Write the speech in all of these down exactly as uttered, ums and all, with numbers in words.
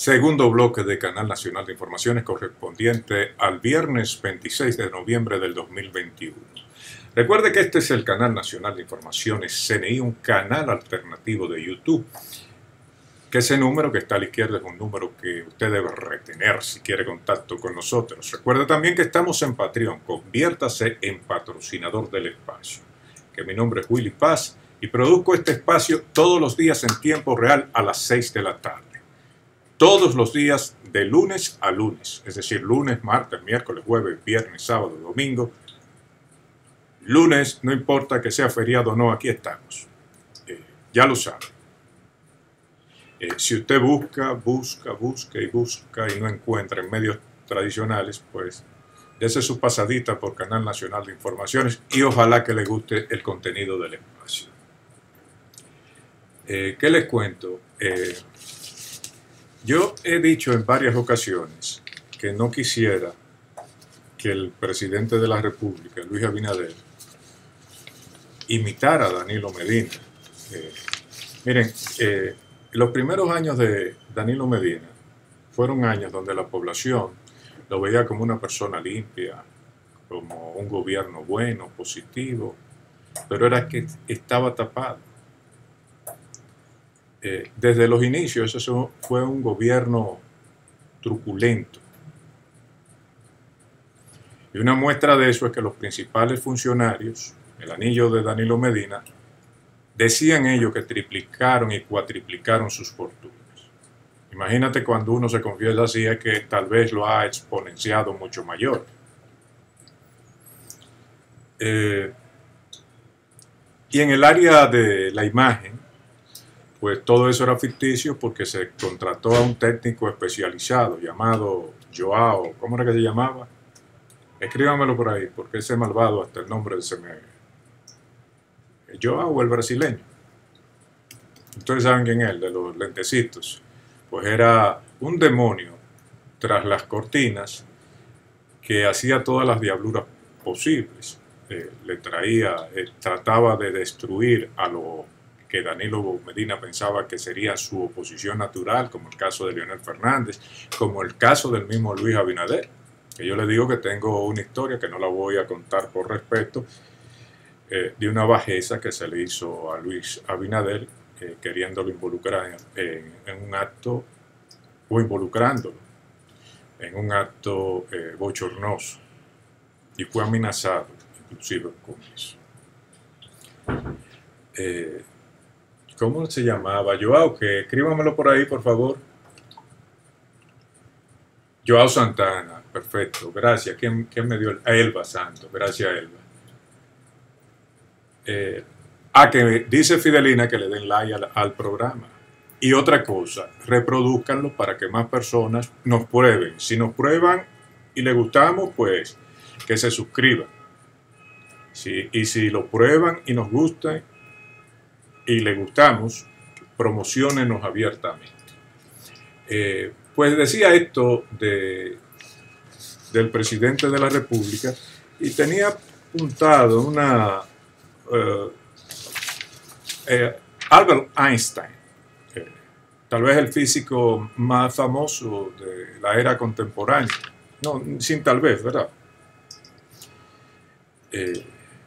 Segundo bloque de Canal Nacional de Informaciones correspondiente al viernes veintiséis de noviembre del dos mil veintiuno. Recuerde que este es el Canal Nacional de Informaciones C N I, un canal alternativo de YouTube, que ese número que está a la izquierda es un número que usted debe retener si quiere contacto con nosotros. Recuerde también que estamos en Patreon, conviértase en patrocinador del espacio. Que mi nombre es Willy Paz y produzco este espacio todos los días en tiempo real a las seis de la tarde. Todos los días de lunes a lunes, es decir, lunes, martes, miércoles, jueves, viernes, sábado, domingo. Lunes, no importa que sea feriado o no, aquí estamos. Eh, ya lo sabe. Eh, si usted busca, busca, busca y busca y no encuentra en medios tradicionales, pues dése su pasadita por Canal Nacional de Informaciones y ojalá que le guste el contenido del espacio. Eh, ¿Qué les cuento? Eh, Yo he dicho en varias ocasiones que no quisiera que el presidente de la República, Luis Abinader, imitara a Danilo Medina. Eh, miren, eh, los primeros años de Danilo Medina fueron años donde la población lo veía como una persona limpia, como un gobierno bueno, positivo, pero era que estaba tapado. Eh, desde los inicios eso fue un gobierno truculento. Y una muestra de eso es que los principales funcionarios, el anillo de Danilo Medina, decían ellos que triplicaron y cuatriplicaron sus fortunas. Imagínate cuando uno se confiesa así, es que tal vez lo ha exponenciado mucho mayor. Eh, y en el área de la imagen, pues todo eso era ficticio porque se contrató a un técnico especializado llamado Joao, ¿cómo era que se llamaba? Escríbamelo por ahí, porque ese malvado hasta el nombre se me... Joao, el brasileño. Ustedes saben quién es, el de los lentecitos. Pues era un demonio tras las cortinas que hacía todas las diabluras posibles. Eh, le traía, eh, trataba de destruir a los que Danilo Medina pensaba que sería su oposición natural, como el caso de Leonel Fernández, como el caso del mismo Luis Abinader, que yo le digo que tengo una historia que no la voy a contar por respeto, eh, de una bajeza que se le hizo a Luis Abinader, eh, queriéndolo involucrar en, en un acto, o involucrándolo en un acto eh, bochornoso, y fue amenazado, inclusive con eso. Eh, ¿Cómo se llamaba? Joao, que escríbamelo por ahí, por favor. Joao Santana, perfecto, gracias. ¿Quién, quién me dio? El? Elba Santos, gracias Elba. Eh, ah, que dice Fidelina que le den like al, al programa. Y otra cosa, reproduzcanlo para que más personas nos prueben. Si nos prueban y les gustamos, pues que se suscriban. Sí, y si lo prueban y nos gustan, y le gustamos, promociónenos abiertamente. Eh, pues decía esto de, del presidente de la República y tenía apuntado una... Uh, eh, Albert Einstein, eh, tal vez el físico más famoso de la era contemporánea. No, sin tal vez, ¿verdad? Eh,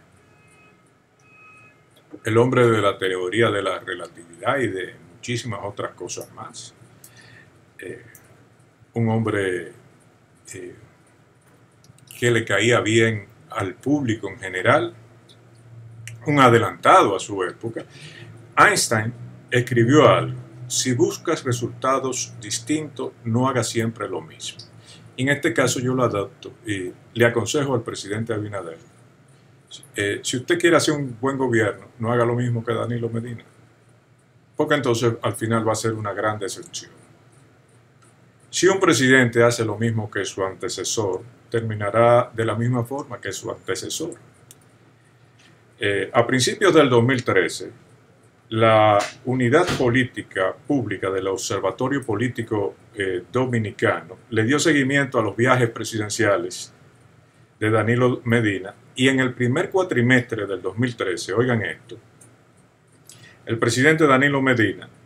el hombre de la teoría de la relatividad y de muchísimas otras cosas más. Eh, un hombre eh, que le caía bien al público en general, un adelantado a su época. Einstein escribió algo: si buscas resultados distintos, no hagas siempre lo mismo. Y en este caso yo lo adapto y le aconsejo al presidente Abinader: Eh, si usted quiere hacer un buen gobierno, no haga lo mismo que Danilo Medina, porque entonces al final va a ser una gran decepción. Si un presidente hace lo mismo que su antecesor, terminará de la misma forma que su antecesor. Eh, a principios del dos mil trece, la unidad política pública del Observatorio Político eh, Dominicano le dio seguimiento a los viajes presidenciales de Danilo Medina. Y en el primer cuatrimestre del dos mil trece, oigan esto, el presidente Danilo Medina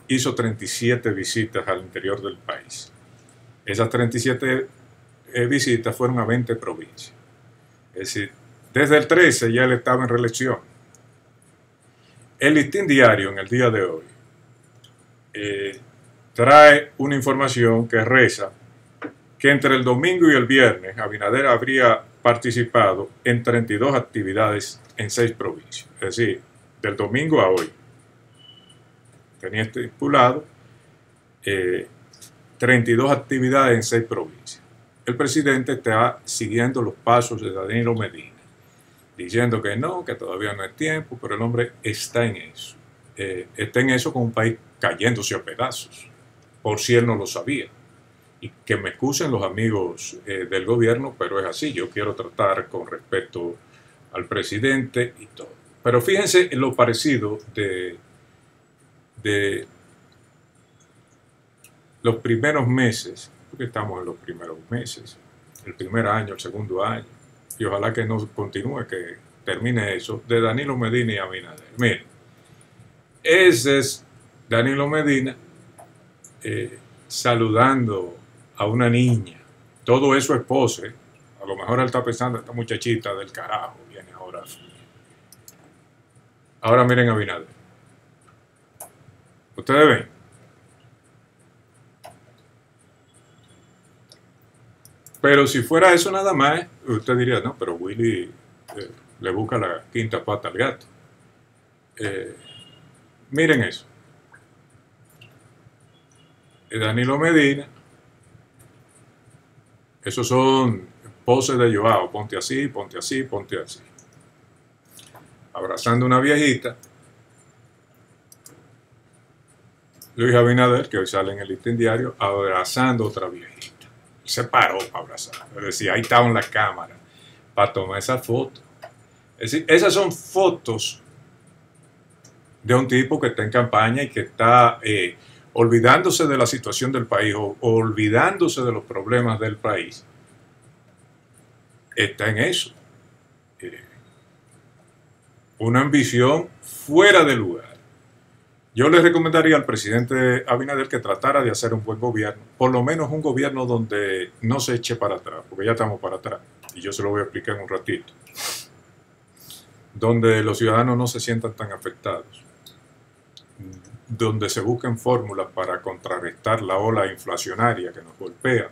hizo treinta y siete visitas al interior del país. Esas treinta y siete eh, visitas fueron a veinte provincias. Es decir, desde el trece ya él estaba en reelección. El Listín Diario en el día de hoy eh, trae una información que reza que entre el domingo y el viernes Abinader habría participado en treinta y dos actividades en seis provincias. Es decir, del domingo a hoy tenía estipulado eh, treinta y dos actividades en seis provincias. El presidente está siguiendo los pasos de Danilo Medina, diciendo que no, que todavía no es tiempo, pero el hombre está en eso. Eh, está en eso con un país cayéndose a pedazos, por si él no lo sabía. Y que me excusen los amigos eh, del gobierno, pero es así. Yo quiero tratar con respeto al presidente y todo. Pero fíjense en lo parecido de, de los primeros meses, porque estamos en los primeros meses, el primer año, el segundo año, y ojalá que no continúe, que termine eso, de Danilo Medina y Abinader. Miren, ese es Danilo Medina eh, saludando a una niña. Todo eso es pose. A lo mejor él está pensando, esta muchachita del carajo viene ahora. Ahora miren a Abinader. Ustedes ven. Pero si fuera eso nada más, usted diría, no, pero Willy eh, le busca la quinta pata al gato. Eh, miren eso. Danilo Medina. Esos son poses de Joao, ponte así, ponte así, ponte así. Abrazando a una viejita. Luis Abinader, que hoy sale en el Listín Diario, abrazando a otra viejita. Se paró para abrazar. Es decir, ahí estaba en la cámara para tomar esa foto. Es decir, esas son fotos de un tipo que está en campaña y que está eh, olvidándose de la situación del país o, o olvidándose de los problemas del país. Está en eso. Eh, una ambición fuera de lugar. Yo le recomendaría al presidente Abinader que tratara de hacer un buen gobierno, por lo menos un gobierno donde no se eche para atrás, porque ya estamos para atrás, y yo se lo voy a explicar en un ratito, donde los ciudadanos no se sientan tan afectados, donde se busquen fórmulas para contrarrestar la ola inflacionaria que nos golpea,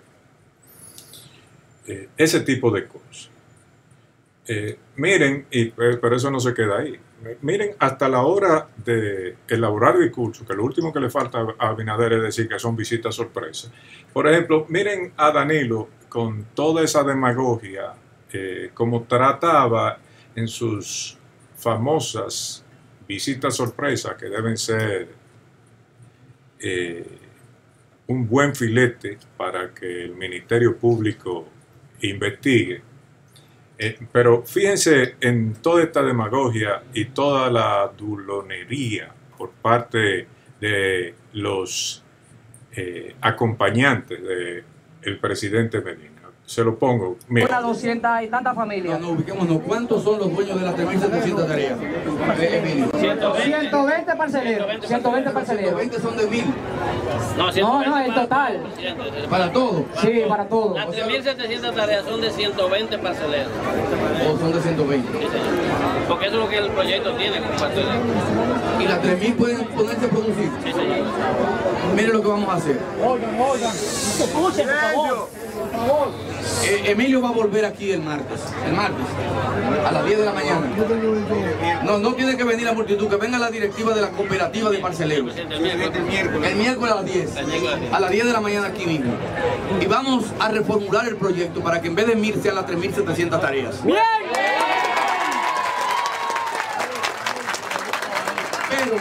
eh, ese tipo de cosas. Eh, miren, y, pero eso no se queda ahí. Miren, hasta la hora de elaborar discurso, que lo último que le falta a Abinader es decir que son visitas sorpresa. Por ejemplo, miren a Danilo con toda esa demagogia, eh, como trataba en sus famosas visitas sorpresa, que deben ser eh, un buen filete para que el Ministerio Público investigue. Eh, pero fíjense en toda esta demagogia y toda la dulonería por parte de los eh, acompañantes del presidente Medina. Se lo pongo. Mira. Una doscientas y tantas familias. No, no, ubiquémonos. ¿Cuántos son los dueños de las tres mil setecientas tareas? Eh, ciento veinte parceleros. ciento veinte parceleros. ciento veinte son de mil. No, no, no, el total. ¿Para todo? Sí, para todo. Las tres mil setecientas tareas son de ciento veinte parceleros. ¿O son de ciento veinte? Sí, señor. Porque eso es lo que el proyecto tiene como parcelero. ¿Y las tres mil pueden ponerse a producir? Sí, señor. Miren lo que vamos a hacer. Oigan, oigan. Escuchen, por favor. Por favor. Eh, Emilio va a volver aquí el martes, el martes, a las diez de la mañana. No, no tiene que venir la multitud, que venga la directiva de la cooperativa de parceleros. El miércoles. El miércoles a las diez, a las diez de la mañana aquí mismo. Y vamos a reformular el proyecto para que en vez de mil sean las tres mil setecientas tareas. ¡Bien! Pero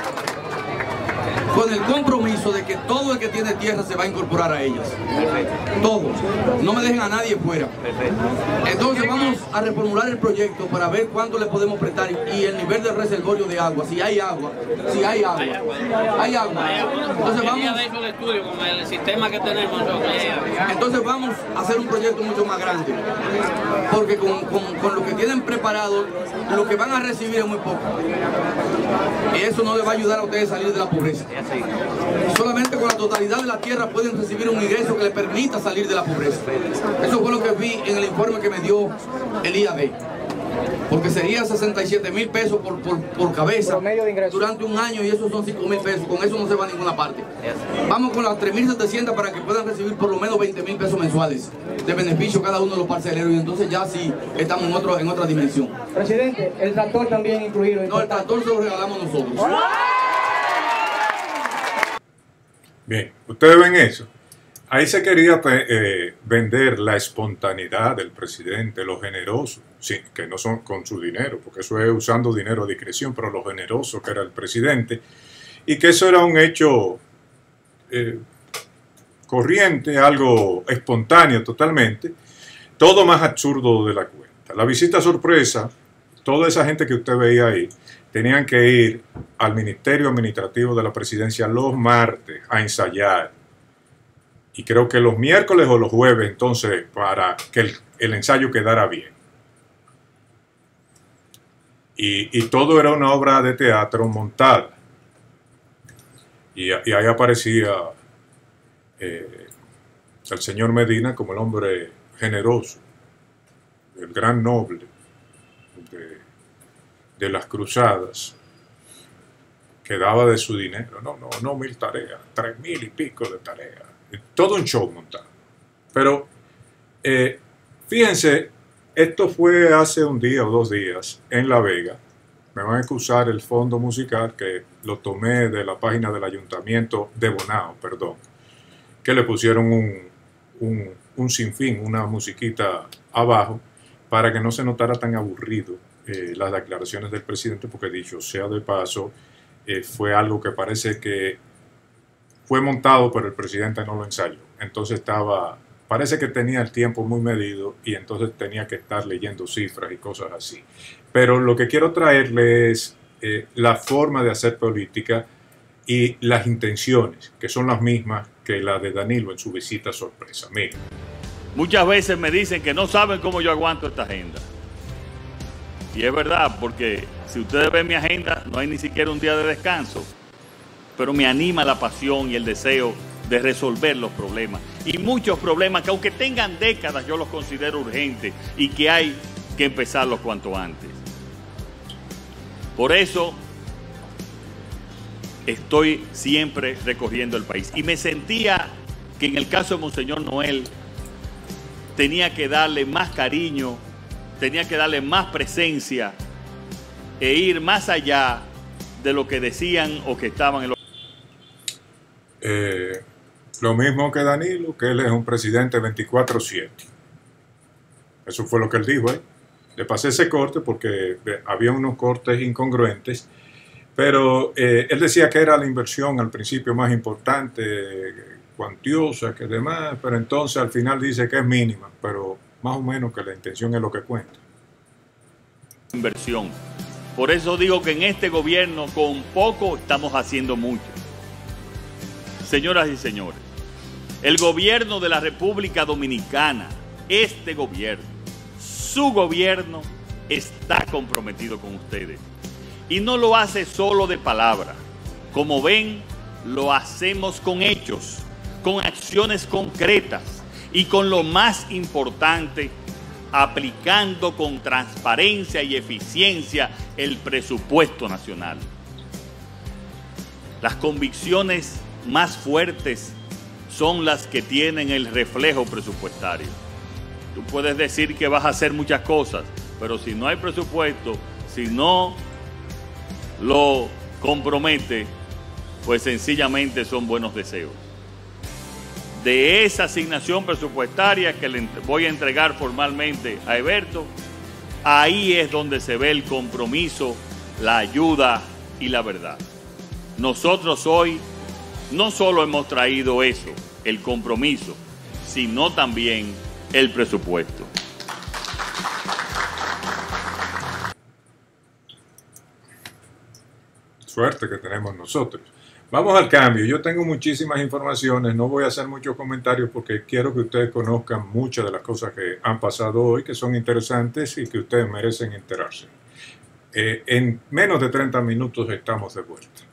con el compromiso de que todo el que tiene tierra se va a incorporar a ellas. Todos. No me dejen a nadie fuera. Entonces vamos a reformular el proyecto para ver cuánto le podemos prestar y el nivel del reservorio de agua. Si hay agua. Si hay agua. Hay agua. Entonces vamos, el estudio con el sistema que tenemos nosotros. entonces vamos a hacer un proyecto mucho más grande. Porque con, con, con lo que tienen preparado, lo que van a recibir es muy poco. Y eso no les va a ayudar a ustedes a salir de la pobreza. Solamente con la totalidad de la tierra pueden recibir un ingreso que les permita salir de la pobreza. Eso fue lo que vi en el informe que me dio el I A D. Porque sería sesenta y siete mil pesos por, por, por cabeza durante un año, y esos son cinco mil pesos. Con eso no se va a ninguna parte. Vamos con las tres mil setecientas para que puedan recibir por lo menos veinte mil pesos mensuales de beneficio cada uno de los parceleros, y entonces ya sí estamos en, otro, en otra dimensión. Presidente, el tractor también incluido. No, el tractor se lo regalamos nosotros. Bien, ustedes ven eso. Ahí se quería eh, vender la espontaneidad del presidente, lo generoso, sí, que no son con su dinero, porque eso es usando dinero a discreción, pero lo generoso que era el presidente, y que eso era un hecho eh, corriente, algo espontáneo totalmente, todo más absurdo de la cuenta. La visita sorpresa, toda esa gente que usted veía ahí, tenían que ir al Ministerio Administrativo de la Presidencia los martes a ensayar. Y creo que los miércoles o los jueves, entonces, para que el, el ensayo quedara bien. Y, y todo era una obra de teatro montada. Y, y ahí aparecía eh, el señor Medina como el hombre generoso, el gran noble de, de las cruzadas, que daba de su dinero. No, no, no mil tareas, tres mil y pico de tareas. Todo un show montado. Pero eh, fíjense, esto fue hace un día o dos días en La Vega. Me van a excusar el fondo musical, que lo tomé de la página del ayuntamiento de Bonao, perdón, que le pusieron un, un, un sinfín, una musiquita abajo, para que no se notara tan aburrido eh, las declaraciones del presidente, porque dicho sea de paso, eh, fue algo que parece que fue montado, pero el presidente no lo ensayó. Entonces estaba, parece que tenía el tiempo muy medido, y entonces tenía que estar leyendo cifras y cosas así. Pero lo que quiero traerle es eh, la forma de hacer política y las intenciones, que son las mismas que la de Danilo en su visita sorpresa. Miren. Muchas veces me dicen que no saben cómo yo aguanto esta agenda. Y es verdad, porque si ustedes ven mi agenda, no hay ni siquiera un día de descanso. Pero me anima la pasión y el deseo de resolver los problemas. Y muchos problemas que, aunque tengan décadas, yo los considero urgentes y que hay que empezarlos cuanto antes. Por eso estoy siempre recorriendo el país. Y me sentía que en el caso de Monseñor Noel tenía que darle más cariño, tenía que darle más presencia e ir más allá de lo que decían o que estaban en los... Eh, lo mismo que Danilo, que él es un presidente veinticuatro siete. Eso fue lo que él dijo, ¿eh? Le pasé ese corte porque había unos cortes incongruentes, pero eh, él decía que era la inversión al principio más importante, cuantiosa, que demás, pero entonces al final dice que es mínima, pero más o menos que la intención es lo que cuenta. Inversión. Por eso digo que en este gobierno con poco estamos haciendo mucho. Señoras y señores, el gobierno de la República Dominicana, este gobierno, su gobierno, está comprometido con ustedes. Y no lo hace solo de palabra. Como ven, lo hacemos con hechos, con acciones concretas y con lo más importante, aplicando con transparencia y eficiencia el presupuesto nacional. Las convicciones más fuertes son las que tienen el reflejo presupuestario. Tú puedes decir que vas a hacer muchas cosas, pero si no hay presupuesto, si no lo compromete, pues sencillamente son buenos deseos. De esa asignación presupuestaria que le voy a entregar formalmente a Eberto, ahí es donde se ve el compromiso, la ayuda y la verdad. Nosotros hoy no solo hemos traído eso, el compromiso, sino también el presupuesto. Suerte que tenemos nosotros. Vamos al cambio. Yo tengo muchísimas informaciones, no voy a hacer muchos comentarios porque quiero que ustedes conozcan muchas de las cosas que han pasado hoy, que son interesantes y que ustedes merecen enterarse. Eh, en menos de treinta minutos estamos de vuelta.